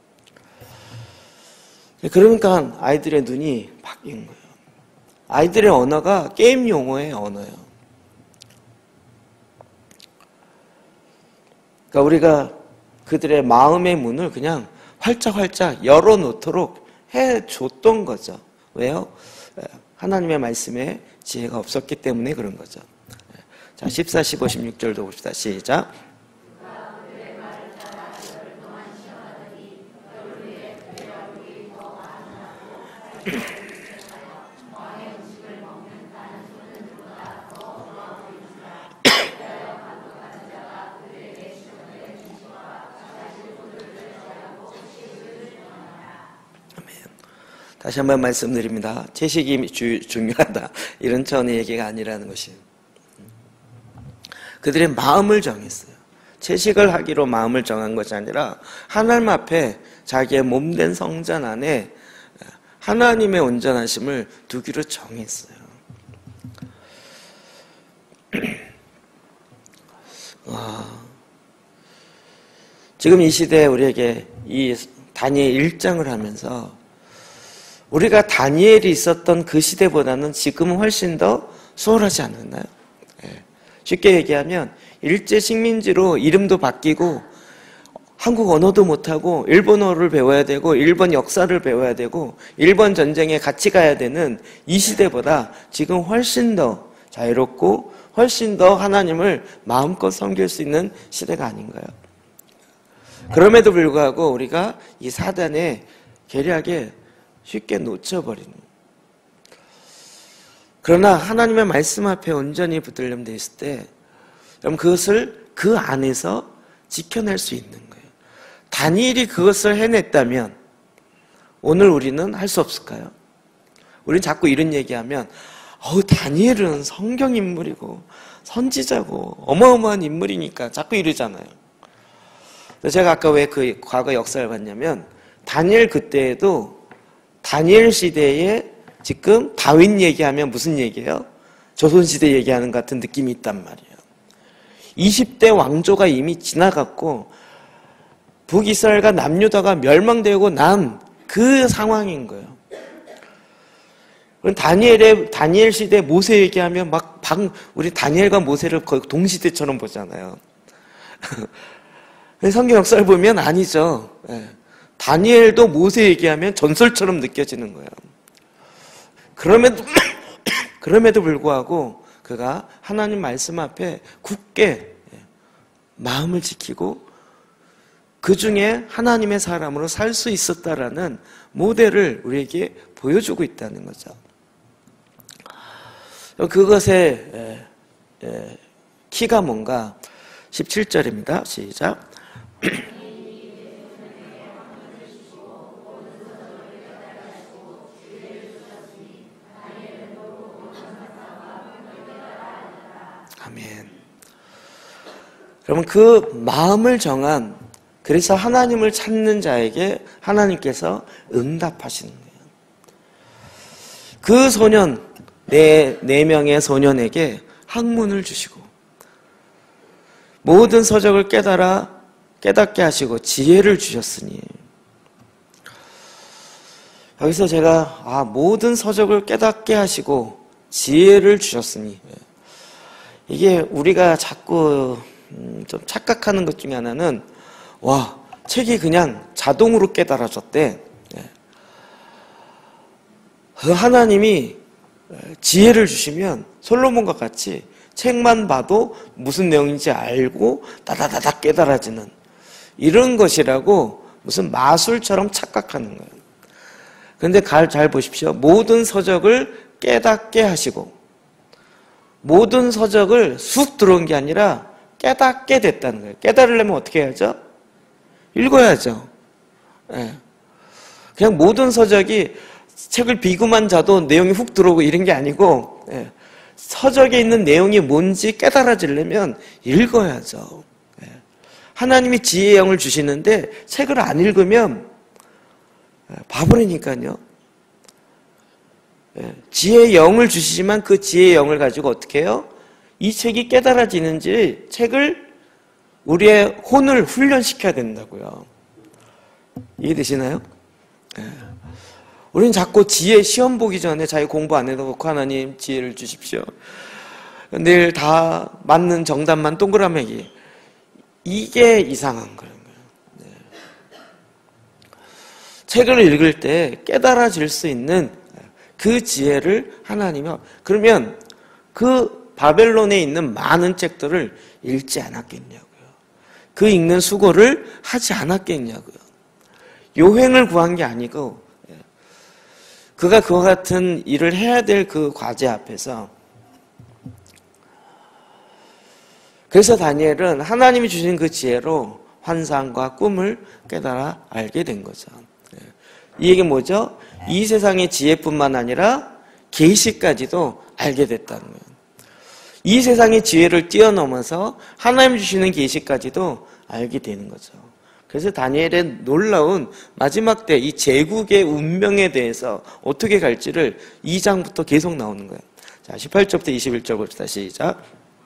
[SPEAKER 1] 그러니까 아이들의 눈이 바뀐 거예요. 아이들의 언어가 게임 용어의 언어예요. 그러니까 우리가 그들의 마음의 문을 그냥 활짝활짝 열어놓도록 해줬던 거죠. 왜요? 하나님의 말씀에 지혜가 없었기 때문에 그런 거죠. 자, 십사, 십오, 십육 절도 봅시다. 시작. 다시 한번 말씀드립니다. 채식이 주, 중요하다. 이런 차원의 얘기가 아니라는 것이. 그들의 마음을 정했어요. 채식을 하기로 마음을 정한 것이 아니라 하나님 앞에 자기의 몸된 성전 안에 하나님의 온전하심을 두기로 정했어요. 와. 지금 이 시대에 우리에게 이 다니엘 일 장을 하면서 우리가 다니엘이 있었던 그 시대보다는 지금은 훨씬 더 수월하지 않았나요? 예. 쉽게 얘기하면 일제 식민지로 이름도 바뀌고 한국 언어도 못하고 일본어를 배워야 되고 일본 역사를 배워야 되고 일본 전쟁에 같이 가야 되는 이 시대보다 지금 훨씬 더 자유롭고 훨씬 더 하나님을 마음껏 섬길 수 있는 시대가 아닌가요? 그럼에도 불구하고 우리가 이 사단의 계략에 쉽게 놓쳐버리는. 그러나 하나님의 말씀 앞에 온전히 붙들림 돼 있을 때 여러분 그것을 그 안에서 지켜낼 수 있는 거예요. 다니엘이 그것을 해냈다면 오늘 우리는 할 수 없을까요? 우리는 자꾸 이런 얘기하면 어우 다니엘은 성경 인물이고 선지자고 어마어마한 인물이니까 자꾸 이러잖아요. 제가 아까 왜 그 과거 역사를 봤냐면 다니엘 그때에도 다니엘 시대에 지금 다윗 얘기하면 무슨 얘기예요? 조선시대 얘기하는 것 같은 느낌이 있단 말이에요. 이십 대 왕조가 이미 지나갔고 북이스라엘과 남유다가 멸망되고 난 그 상황인 거예요. 다니엘의, 다니엘 시대 모세 얘기하면 막 방, 우리 다니엘과 모세를 거의 동시대처럼 보잖아요. 성경 역사를 보면 아니죠. 예. 다니엘도 모세 얘기하면 전설처럼 느껴지는 거예요. 그럼에도, 그럼에도 불구하고 그가 하나님 말씀 앞에 굳게 마음을 지키고 그 중에 하나님의 사람으로 살 수 있었다라는 모델을 우리에게 보여주고 있다는 거죠. 그것의 키가 뭔가 십칠 절입니다. 시작. 아멘. 그러면 그 마음을 정한, 그래서 하나님을 찾는 자에게 하나님께서 응답하시는 거예요. 그 소년, 네, 네 명의 소년에게 학문을 주시고 모든 서적을 깨달아 깨닫게 하시고 지혜를 주셨으니, 여기서 제가 아 모든 서적을 깨닫게 하시고 지혜를 주셨으니, 이게 우리가 자꾸 좀 착각하는 것 중에 하나는 와 책이 그냥 자동으로 깨달아졌대. 하나님이 지혜를 주시면 솔로몬과 같이 책만 봐도 무슨 내용인지 알고 다다다닥 깨달아지는 이런 것이라고 무슨 마술처럼 착각하는 거예요. 그런데 잘 보십시오. 모든 서적을 깨닫게 하시고, 모든 서적을 쑥 들어온 게 아니라 깨닫게 됐다는 거예요. 깨달으려면 어떻게 해야죠? 읽어야죠. 네. 그냥 모든 서적이 책을 비고만 자도 내용이 훅 들어오고 이런 게 아니고, 네. 서적에 있는 내용이 뭔지 깨달아지려면 읽어야죠. 네. 하나님이 지혜의 영을 주시는데 책을 안 읽으면 바보라니까요. 네. 지혜의 영을 주시지만 그 지혜의 영을 가지고 어떻게 해요? 이 책이 깨달아지는지 책을 우리의 혼을 훈련시켜야 된다고요. 이해되시나요? 네. 우리는 자꾸 지혜 시험 보기 전에 자기 공부 안 해도 놓고 하나님 지혜를 주십시오. 늘 다 맞는 정답만 동그라미기. 이게 이상한 거예요. 네. 책을 읽을 때 깨달아질 수 있는 그 지혜를 하나님이, 그러면 그 바벨론에 있는 많은 책들을 읽지 않았겠냐고요. 그 읽는 수고를 하지 않았겠냐고요. 요행을 구한 게 아니고 그가 그와 같은 일을 해야 될 그 과제 앞에서, 그래서 다니엘은 하나님이 주신 그 지혜로 환상과 꿈을 깨달아 알게 된 거죠. 이 얘기 뭐죠? 이 세상의 지혜뿐만 아니라 계시까지도 알게 됐다는 거예요. 이 세상의 지혜를 뛰어넘어서 하나님 주시는 계시까지도 알게 되는 거죠. 그래서 다니엘의 놀라운 마지막 때 이 제국의 운명에 대해서 어떻게 갈지를 이 장부터 계속 나오는 거예요. 자, 십팔 절부터 이십일 절 봅시다. 시작.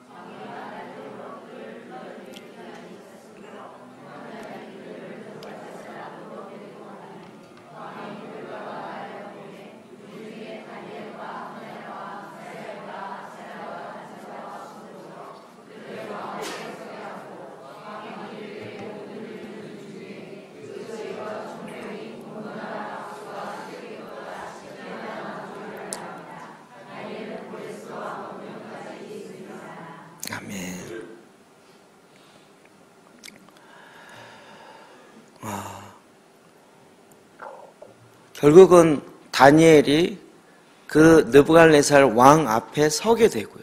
[SPEAKER 1] 결국은 다니엘이 그 느부갓네살 왕 앞에 서게 되고요.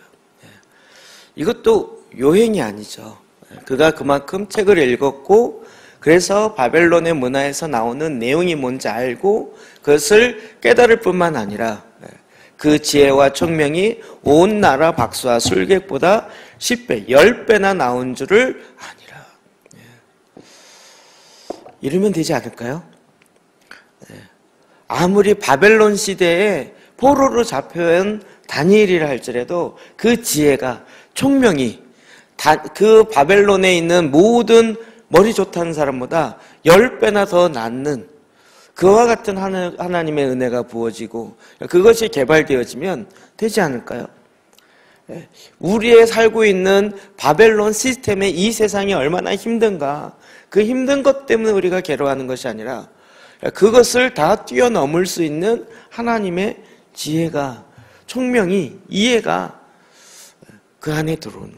[SPEAKER 1] 이것도 요행이 아니죠. 그가 그만큼 책을 읽었고, 그래서 바벨론의 문화에서 나오는 내용이 뭔지 알고 그것을 깨달을 뿐만 아니라 그 지혜와 총명이 온 나라 박수와 술객보다 십 배, 십 배나 나온 줄을 아니라. 이러면 되지 않을까요? 아무리 바벨론 시대에 포로로 잡혀온 다니엘이라 할지라도 그 지혜가, 총명이 다, 그 바벨론에 있는 모든 머리 좋다는 사람보다 열 배나 더 낫는 그와 같은 하나, 하나님의 은혜가 부어지고 그것이 개발되어지면 되지 않을까요? 우리의 살고 있는 바벨론 시스템의 이 세상이 얼마나 힘든가, 그 힘든 것 때문에 우리가 괴로워하는 것이 아니라 그것을 다 뛰어넘을 수 있는 하나님의 지혜가, 총명이, 이해가 그 안에 들어오는.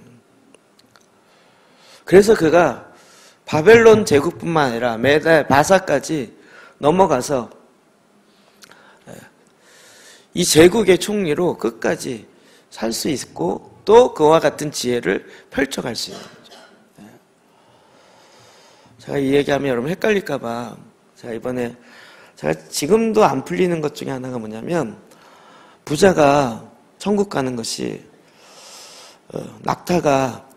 [SPEAKER 1] 그래서 그가 바벨론 제국뿐만 아니라 메다 바사까지 넘어가서 이 제국의 총리로 끝까지 살 수 있고 또 그와 같은 지혜를 펼쳐갈 수 있는 거죠. 제가 이 얘기하면 여러분 헷갈릴까 봐 제가 이번에 제가 지금도 안 풀리는 것 중에 하나가 뭐냐면, 부자가 천국 가는 것이 어, 낙타가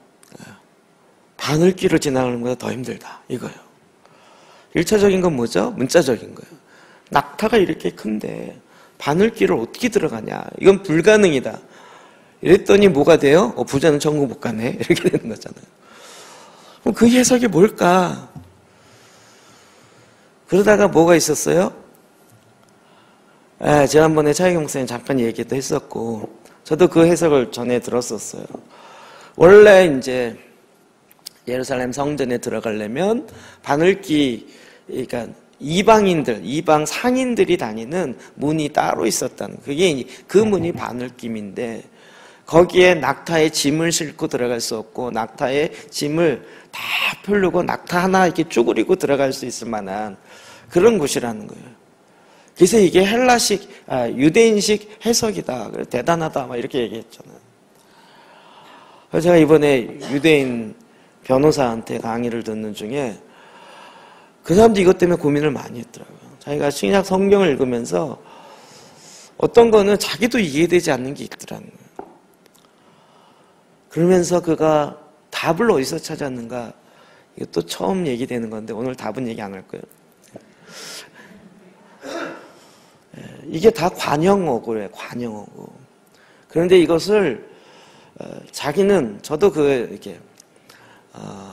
[SPEAKER 1] 바늘길을 지나가는 것보다 더 힘들다, 이거예요. 일차적인 건 뭐죠? 문자적인 거예요. 낙타가 이렇게 큰데 바늘길을 어떻게 들어가냐, 이건 불가능이다. 이랬더니 뭐가 돼요? 어, 부자는 천국 못 가네, 이렇게 되는 거잖아요. 그럼 그 해석이 뭘까? 그러다가 뭐가 있었어요? 아, 지난번에 차이경 목사님 잠깐 얘기도 했었고 저도 그 해석을 전에 들었었어요. 원래 이제 예루살렘 성전에 들어가려면 바늘길, 그러니까 이방인들, 이방 상인들이 다니는 문이 따로 있었다는, 그게 그 문이 바늘길인데 거기에 낙타의 짐을 싣고 들어갈 수 없고 낙타의 짐을 다 펴르고 낙타 하나 이렇게 쭈그리고 들어갈 수 있을 만한 그런 곳이라는 거예요. 그래서 이게 헬라식, 아, 유대인식 해석이다, 대단하다, 막 이렇게 얘기했잖아요. 그래서 제가 이번에 유대인 변호사한테 강의를 듣는 중에 그 사람도 이것 때문에 고민을 많이 했더라고요. 자기가 신약 성경을 읽으면서 어떤 거는 자기도 이해되지 않는 게 있더라는 거예요. 그러면서 그가 답을 어디서 찾았는가, 이것도 처음 얘기되는 건데 오늘 답은 얘기 안 할 거예요. 이게 다 관영어고래요, 관영어고. 그런데 이것을 자기는, 저도 그 이렇게 어,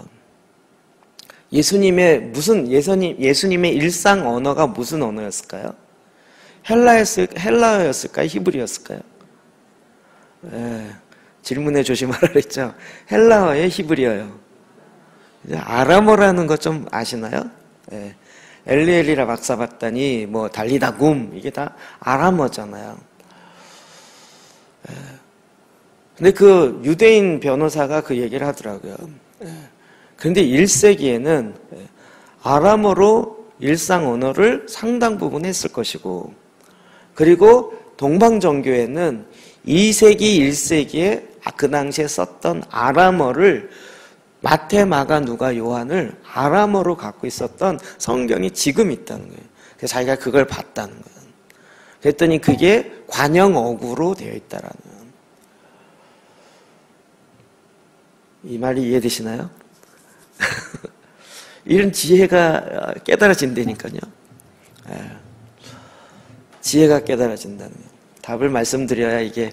[SPEAKER 1] 예수님의 무슨 예수님 예수님의 일상 언어가 무슨 언어였을까요? 헬라였을 헬라어였을까요? 히브리였을까요? 예, 질문에 조심하라 그랬죠. 헬라어의 히브리어요. 아람어라는 거 좀 아시나요? 예, 엘리엘이라 박사 봤더니 뭐 달리다굼, 이게 다 아람어잖아요. 예. 근데 그 유대인 변호사가 그 얘기를 하더라고요. 그런데 일 세기에는 아람어로 일상 언어를 상당 부분 했을 것이고, 그리고 동방정교회는 이 세기, 일 세기에 그 당시에 썼던 아람어를, 마태, 마가, 누가, 요한을 아람어로 갖고 있었던 성경이 지금 있다는 거예요. 그래서 자기가 그걸 봤다는 거예요. 그랬더니 그게 관영어구로 되어 있다라는. 이 말이 이해되시나요? 이런 지혜가 깨달아진다니까요. 지혜가 깨달아진다는 거예요. 답을 말씀드려야 이게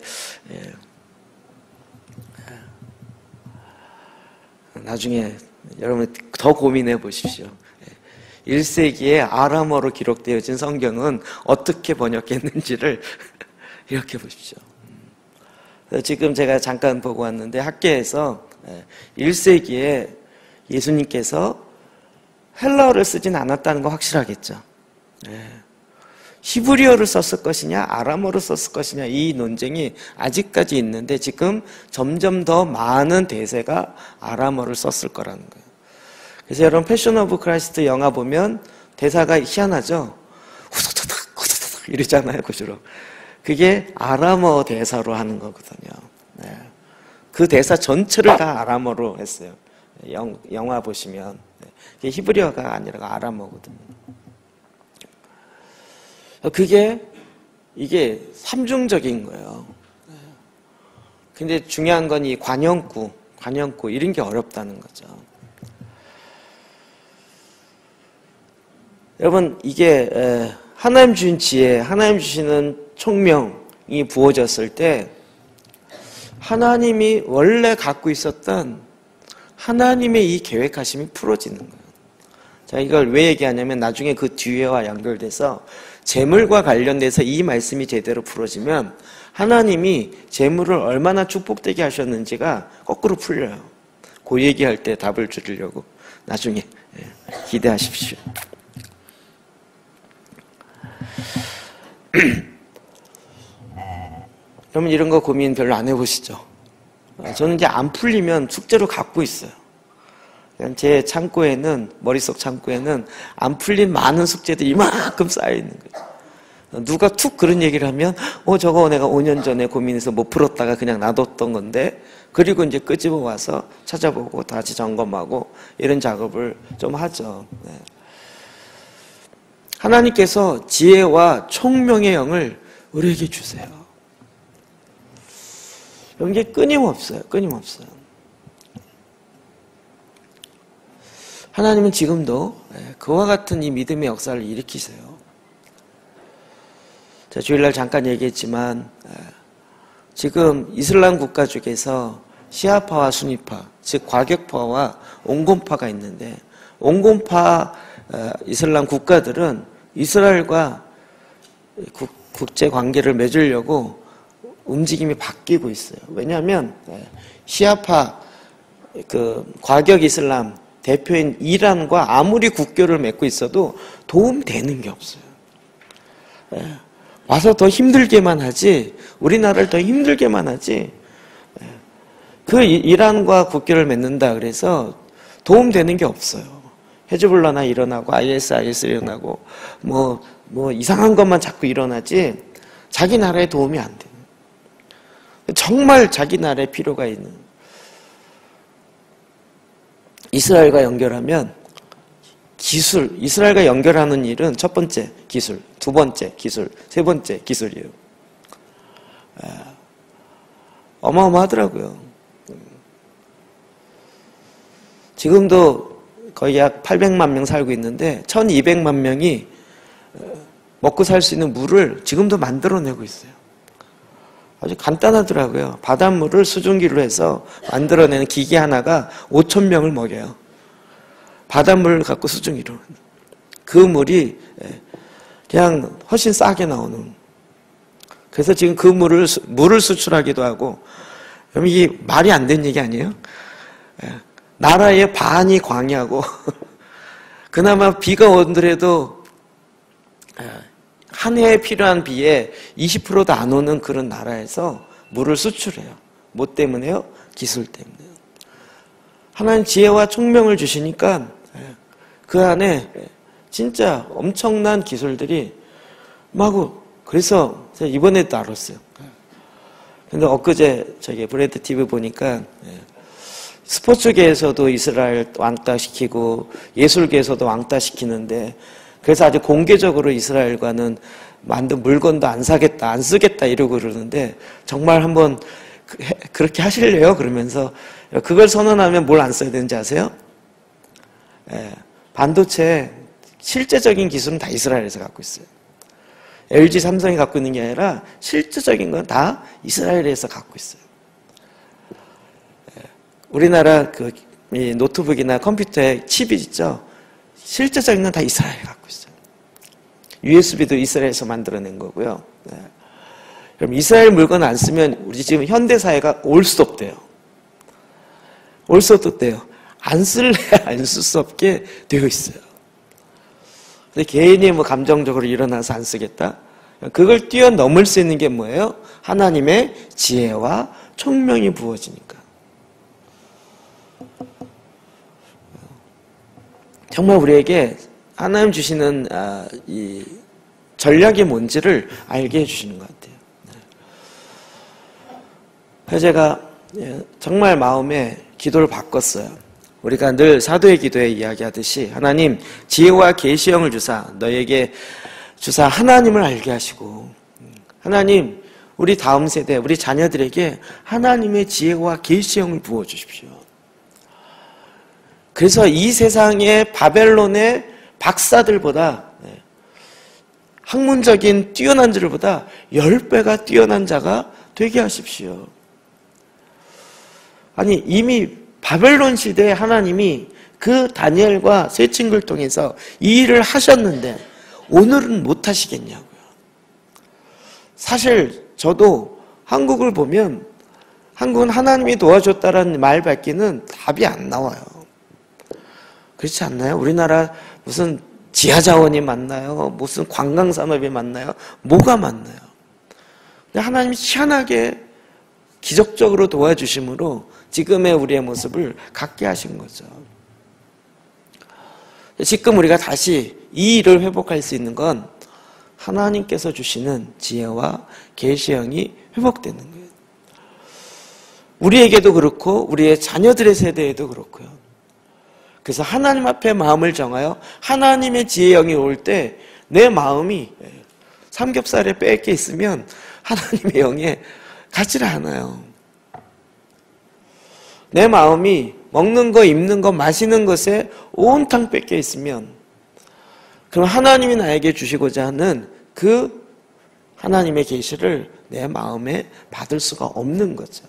[SPEAKER 1] 나중에 여러분 더 고민해 보십시오. 일 세기에 아람어로 기록되어진 성경은 어떻게 번역했는지를 이렇게 보십시오. 지금 제가 잠깐 보고 왔는데 학계에서 일 세기에 예수님께서 헬라어를 쓰진 않았다는 거 확실하겠죠. 히브리어를 썼을 것이냐 아람어를 썼을 것이냐, 이 논쟁이 아직까지 있는데 지금 점점 더 많은 대세가 아람어를 썼을 거라는 거예요. 그래서 여러분 패션 오브 크라이스트 영화 보면 대사가 희한하죠. 후다다닥 후다다닥 이러잖아요, 그주로. 그게 아람어 대사로 하는 거거든요. 네. 그 대사 전체를 다 아람어로 했어요. 영, 영화 보시면. 네. 그게 히브리어가 아니라 아람어거든요. 그게, 이게 삼중적인 거예요. 근데 중요한 건 이 관영구, 관영구, 이런 게 어렵다는 거죠. 여러분, 이게 하나님 주신 지혜, 하나님 주시는 총명이 부어졌을 때 하나님이 원래 갖고 있었던 하나님의 이 계획하심이 풀어지는 거예요. 자, 이걸 왜 얘기하냐면 나중에 그 뒤에와 연결돼서 재물과 관련돼서 이 말씀이 제대로 풀어지면 하나님이 재물을 얼마나 축복되게 하셨는지가 거꾸로 풀려요. 그 얘기할 때 답을 드리려고 나중에 기대하십시오. 그러면 이런 거 고민 별로 안 해보시죠? 저는 이제 안 풀리면 숙제로 갖고 있어요. 제 창고에는, 머릿속 창고에는 안 풀린 많은 숙제들이 이만큼 쌓여있는 거죠. 누가 툭 그런 얘기를 하면, 어, 저거 내가 오 년 전에 고민해서 못 풀었다가 그냥 놔뒀던 건데, 그리고 이제 끄집어 와서 찾아보고 다시 점검하고 이런 작업을 좀 하죠. 네. 하나님께서 지혜와 총명의 영을 우리에게 주세요. 이게 끊임없어요. 끊임없어요. 하나님은 지금도 그와 같은 이 믿음의 역사를 일으키세요. 자, 주일날 잠깐 얘기했지만 지금 이슬람 국가 중에서 시아파와 수니파, 즉 과격파와 온건파가 있는데 온건파 이슬람 국가들은 이스라엘과 국제 관계를 맺으려고 움직임이 바뀌고 있어요. 왜냐하면 시아파 그 과격 이슬람 대표인 이란과 아무리 국교를 맺고 있어도 도움되는 게 없어요. 와서 더 힘들게만 하지, 우리나라를 더 힘들게만 하지. 그 이란과 국교를 맺는다 그래서 도움되는 게 없어요. 헤즈볼라나 일어나고 아이에스, 아이에스 일어나고 뭐, 뭐 이상한 것만 자꾸 일어나지 자기 나라에 도움이 안 돼요. 정말 자기 나라에 필요가 있는 이스라엘과 연결하면 기술, 이스라엘과 연결하는 일은 첫 번째 기술, 두 번째 기술, 세 번째 기술이에요. 어마어마하더라고요. 지금도 거의 약 팔백만 명 살고 있는데 천이백만 명이 먹고 살 수 있는 물을 지금도 만들어내고 있어요. 아주 간단하더라고요. 바닷물을 수증기로 해서 만들어내는 기계 하나가 오천 명을 먹여요. 바닷물을 갖고 수증기로. 그 물이 그냥 훨씬 싸게 나오는. 그래서 지금 그 물을, 물을 수출하기도 하고, 그럼 이게 말이 안 되는 얘기 아니에요? 나라의 반이 광야고, 그나마 비가 오더라도 한 해에 필요한 비에 이십 퍼센트도 안 오는 그런 나라에서 물을 수출해요. 뭐 때문에요? 기술 때문에요. 하나님 지혜와 총명을 주시니까 그 안에 진짜 엄청난 기술들이 마구, 그래서 제가 이번에도 알았어요. 근데 엊그제 저기 브레드 티비 보니까 스포츠계에서도 이스라엘 왕따시키고 예술계에서도 왕따시키는데, 그래서 아주 공개적으로 이스라엘과는 만든 물건도 안 사겠다, 안 쓰겠다 이러고 그러는데, 정말 한번 그렇게 하실래요? 그러면서 그걸 선언하면 뭘 안 써야 되는지 아세요? 예, 반도체 실제적인 기술은 다 이스라엘에서 갖고 있어요. 엘지, 삼성이 갖고 있는 게 아니라 실제적인 건 다 이스라엘에서 갖고 있어요. 예, 우리나라 그 노트북이나 컴퓨터에 칩이 있죠? 실제적인 건 다 이스라엘이 갖고 있어요. 유에스비도 이스라엘에서 만들어낸 거고요. 네. 그럼 이스라엘 물건 안 쓰면 우리 지금 현대사회가 올 수 없대요. 올 수 없대요. 안 쓸래 안 쓸 수 없게 되어 있어요. 근데 개인이 뭐 감정적으로 일어나서 안 쓰겠다? 그걸 뛰어넘을 수 있는 게 뭐예요? 하나님의 지혜와 총명이 부어지니까. 정말 우리에게 하나님 주시는 이 전략이 뭔지를 알게 해주시는 것 같아요. 그래서 제가 정말 마음에 기도를 바꿨어요. 우리가 늘 사도의 기도에 이야기하듯이 하나님 지혜와 계시형을 주사 너에게 주사 하나님을 알게 하시고, 하나님 우리 다음 세대 우리 자녀들에게 하나님의 지혜와 계시형을 부어주십시오. 그래서 이 세상의 바벨론의 박사들보다 학문적인 뛰어난 자들보다 열 배가 뛰어난 자가 되게 하십시오. 아니, 이미 바벨론 시대에 하나님이 그 다니엘과 세 친구를 통해서 이 일을 하셨는데 오늘은 못 하시겠냐고요. 사실 저도 한국을 보면 한국은 하나님이 도와줬다라는 말 밖에는 답이 안 나와요. 그렇지 않나요? 우리나라 무슨 지하자원이 맞나요? 무슨 관광산업이 맞나요? 뭐가 맞나요? 근데 하나님이 희한하게 기적적으로 도와주심으로 지금의 우리의 모습을 갖게 하신 거죠. 지금 우리가 다시 이 일을 회복할 수 있는 건 하나님께서 주시는 지혜와 계시형이 회복되는 거예요. 우리에게도 그렇고 우리의 자녀들의 세대에도 그렇고요. 그래서 하나님 앞에 마음을 정하여 하나님의 지혜형이 올 때 내 마음이 삼겹살에 뺏겨 있으면 하나님의 영에 가지를 않아요. 내 마음이 먹는 거, 입는 거, 마시는 것에 온탕 뺏겨 있으면 그럼 하나님이 나에게 주시고자 하는 그 하나님의 계시를 내 마음에 받을 수가 없는 거죠.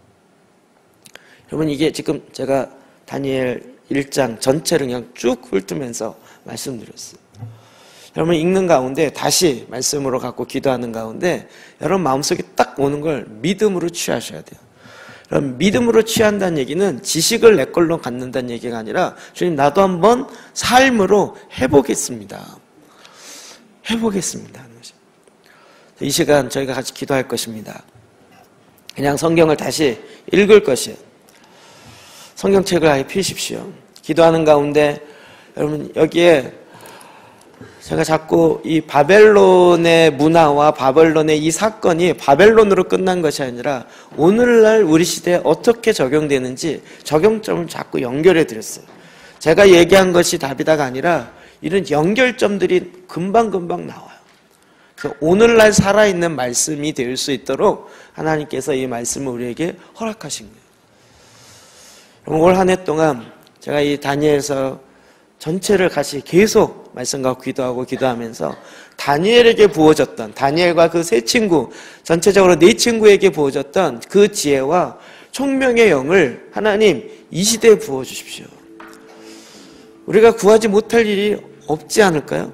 [SPEAKER 1] 여러분, 이게 지금 제가 다니엘 일 장 전체를 그냥 쭉 훑으면서 말씀드렸어요. 여러분, 읽는 가운데 다시 말씀으로 갖고 기도하는 가운데 여러분 마음속에 딱 오는 걸 믿음으로 취하셔야 돼요. 그럼 믿음으로 취한다는 얘기는 지식을 내 걸로 갖는다는 얘기가 아니라 주님, 나도 한번 삶으로 해보겠습니다. 해보겠습니다. 이 시간 저희가 같이 기도할 것입니다. 그냥 성경을 다시 읽을 것이에요. 성경책을 아예 펴십시오. 기도하는 가운데 여러분, 여기에 제가 자꾸 이 바벨론의 문화와 바벨론의 이 사건이 바벨론으로 끝난 것이 아니라 오늘날 우리 시대에 어떻게 적용되는지 적용점을 자꾸 연결해 드렸어요. 제가 얘기한 것이 답이다가 아니라 이런 연결점들이 금방금방 나와요. 그래서 오늘날 살아있는 말씀이 될 수 있도록 하나님께서 이 말씀을 우리에게 허락하신 거예요. 올 한 해 동안 제가 이 다니엘서 전체를 같이 계속 말씀 갖고 기도하고 기도하면서 다니엘에게 부어졌던, 다니엘과 그 세 친구, 전체적으로 네 친구에게 부어졌던 그 지혜와 총명의 영을 하나님 이 시대에 부어주십시오. 우리가 구하지 못할 일이 없지 않을까요?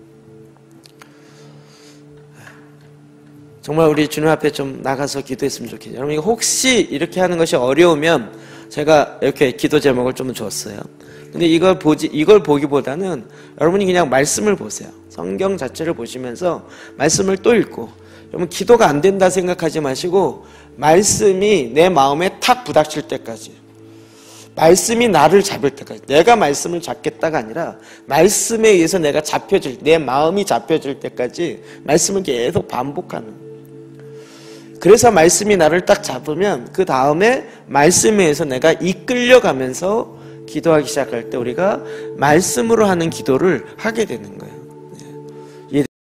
[SPEAKER 1] 정말 우리 주님 앞에 좀 나가서 기도했으면 좋겠어요. 여러분, 혹시 이렇게 하는 것이 어려우면 제가 이렇게 기도 제목을 좀 줬어요. 근데 이걸 보지, 이걸 보기보다는 여러분이 그냥 말씀을 보세요. 성경 자체를 보시면서 말씀을 또 읽고, 여러분 기도가 안 된다 생각하지 마시고 말씀이 내 마음에 탁 부닥칠 때까지, 말씀이 나를 잡을 때까지, 내가 말씀을 잡겠다가 아니라 말씀에 의해서 내가 잡혀질, 내 마음이 잡혀질 때까지 말씀을 계속 반복하는. 그래서 말씀이 나를 딱 잡으면 그 다음에 말씀에 의해서 내가 이끌려가면서 기도하기 시작할 때 우리가 말씀으로 하는 기도를 하게 되는 거예요.